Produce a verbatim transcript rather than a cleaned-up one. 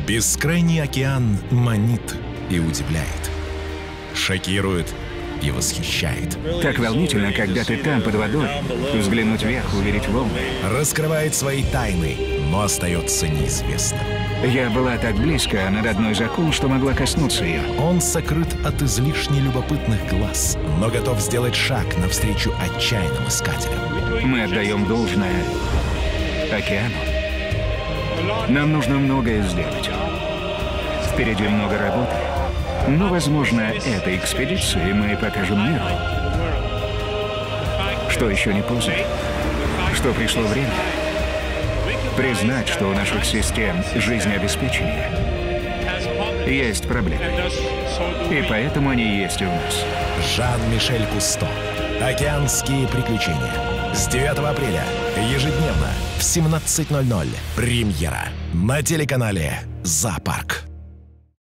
Бескрайний океан манит и удивляет, шокирует и восхищает. Так волнительно, когда ты там, под водой, взглянуть вверх, увидеть волны. Раскрывает свои тайны, но остается неизвестным. Я была так близко, над одной из акул, что могла коснуться ее. Он сокрыт от излишне любопытных глаз, но готов сделать шаг навстречу отчаянным искателям. Мы отдаем должное океану. Нам нужно многое сделать. Впереди много работы. Но, возможно, этой экспедицией мы покажем миру, что еще не поздно, что пришло время признать, что у наших систем жизнеобеспечения есть проблемы. И поэтому они есть и у нас. Жан-Мишель Кусто. Океанские приключения. С девятого апреля ежедневно в семнадцать ноль ноль. Премьера на телеканале «Зоопарк».